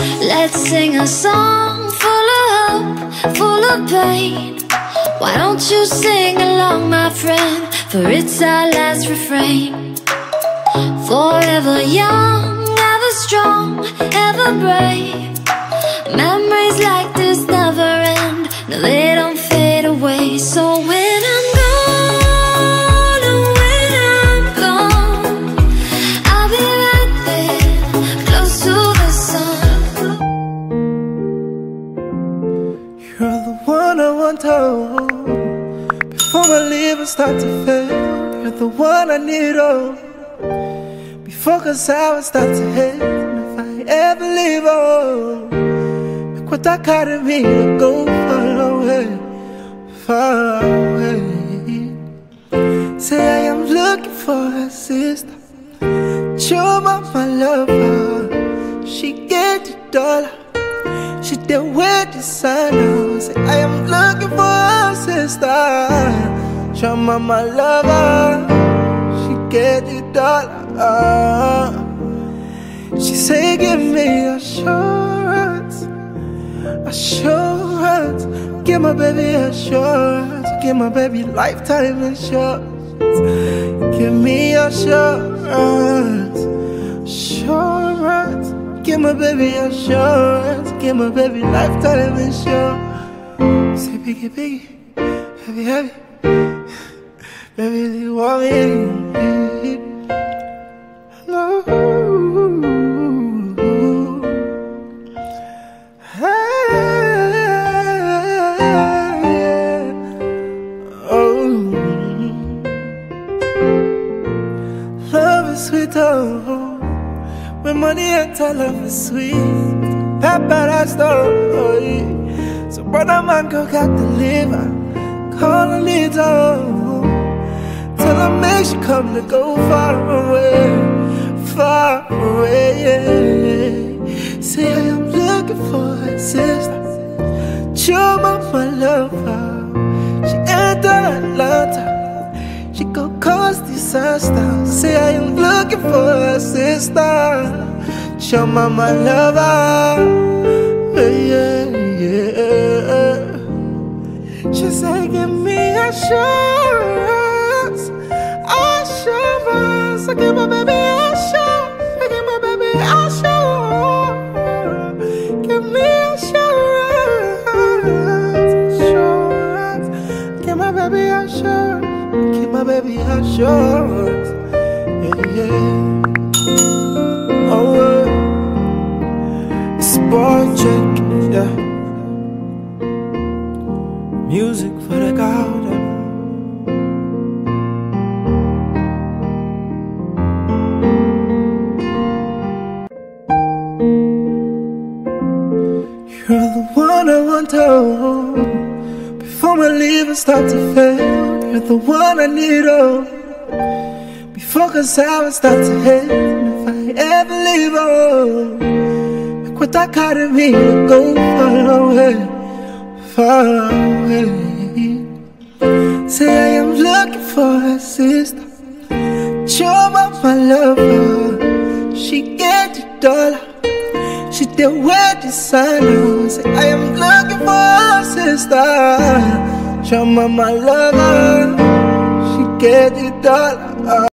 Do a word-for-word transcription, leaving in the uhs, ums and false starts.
Let's sing a song full of hope, full of pain. Why don't you sing along, my friend, for it's our last refrain. Forever young, ever strong, ever brave. Memories like this never end, no, they don't fade away. So when I'm gone, oh, when I'm gone, I'll be right there, close to the sun. You're the one I want to hold before my liver starts to fail. You're the one I need, oh, before cause I will start to hate. And if I ever leave, oh, make what I got in me to go far away, far away. Say I am looking for a sister, show my my lover. She get the dollar, she did with the sun. Say I am looking for a sister, show my my lover. She get the dollar. She say give me assurance, assurance. Give my baby assurance, give my baby lifetime insurance. Give me assurance, assurance. Give my baby assurance, give my baby lifetime insurance. Say biggie, biggie, heavy, heavy. Baby, you want me? No. Love is sweet, oh, when money enter, love is sweet. Paradise, oh, yeah. So brother man go got the liver, call a little. Tell her make she come to go far away, far away, yeah. Say I am looking for a sister, show my my lover. She enter Atlanta, she go cause disaster. Say I am looking for a sister, show my my lover, yeah, yeah. She say give me assurance, assurance. I give my baby assurance, I give my baby assurance. Give me assurance, assurance. Give my baby assurance, give my baby assurance. Yeah, yeah. Oh, uh, it's boy check, yeah. Music for the garden. You're the one I want to hold before my liver starts to fail. You're the one I need, oh, before cause I will start to hate. And if I ever leave, oh, make what I got in me to go far away, far away. Say I am looking for a sister, show my my lover. She get the dollar, she did with the sun. Say I am looking for a sister, show my my lover. She get the dollar.